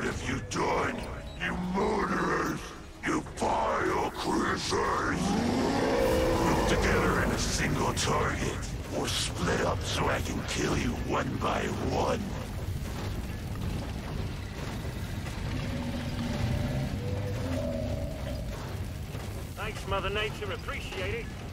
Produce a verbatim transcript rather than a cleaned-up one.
have you done? You murderers! You vile creatures! Group together in a single target, or split up so I can kill you one by one. Thanks, Mother Nature. Appreciate it.